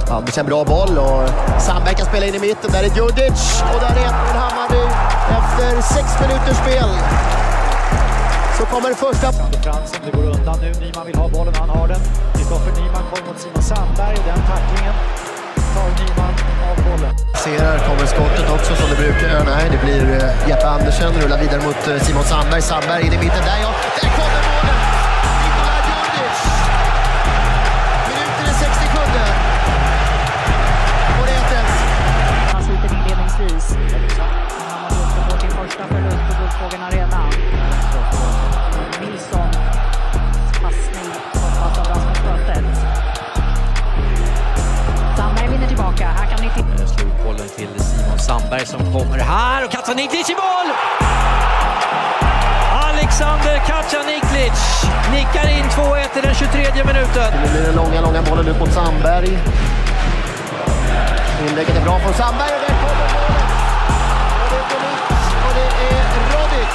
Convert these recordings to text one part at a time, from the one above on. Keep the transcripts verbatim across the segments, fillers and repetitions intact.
Ja, det är en bra boll och Sandberg kan spela in i mitten. Där är Djurdjic och där är ett Hammarby efter sex minuters spel. Så kommer det första. Fransen, det går undan nu. Nyman vill ha bollen, han har den. Kristoffer Nyman kommer mot Simon Sandberg och den tacklingen tar Nyman av bollen. Ser här kommer skottet också som det brukar göra. Nej, det blir uh, Jeppe Andersen rullar vidare mot uh, Simon Sandberg. Sandberg in i mitten. Där ja, där kommer bollen! Nikola Djurdjic! Minuten är sextiosju. Och det är ett ett. Han sliter inledningsvis. Han har uppe på sin första förlust på Guldfågeln Arena. Nilsson passning hoppas av Rasmus Skötet. Sandberg vinner tillbaka. Här kan ni till... Slog bollen till Simon Sandberg som kommer här och Kacaniklic i mål! Alexander Kacaniklic nickar in två ett i den tjugotredje minuten. Det blir den långa, långa bollen ut mot Sandberg. Inlägget är bra från Sandberg och där kommer målet. Och det är på nytt och det är Rodic.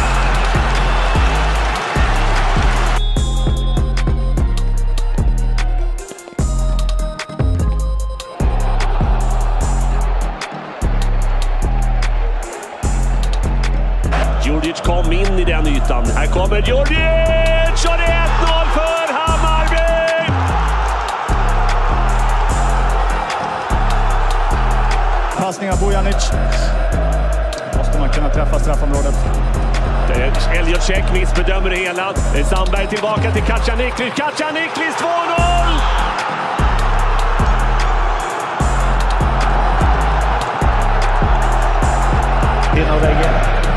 Djurdjic kom in i den ytan. Här kommer Djurdjic och det är ett noll för Hammarby! Passning av Bojanic. Måste man kunna träffa straffområdet. Elliot Check missbedömer det hela. Sandberg tillbaka till Kacaniklic. Kacaniklic två noll! In och väggen.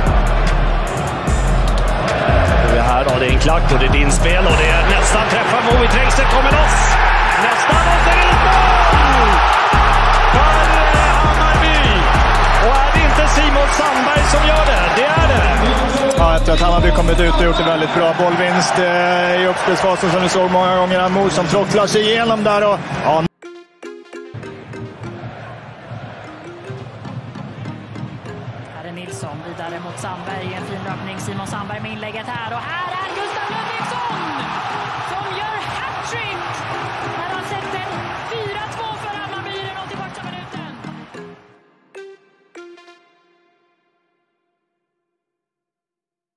Här då, det är en klack och det är din spel och det är nästan träffar Mo i trängseln, kommer loss. Nästan och det är ett mål! För Hammarby! Och är det inte Simon Sandberg som gör det? Det är det! Ja, efter att Hammarby kommit ut och gjort en väldigt bra bollvinst eh, i uppspelsfasen som vi såg många gånger. Mo som trocklar sig igenom där och... Ja. Här är Nilsson vidare mot Sandberg. En fin öppning. Simon Sandberg med inlägget här. Och här är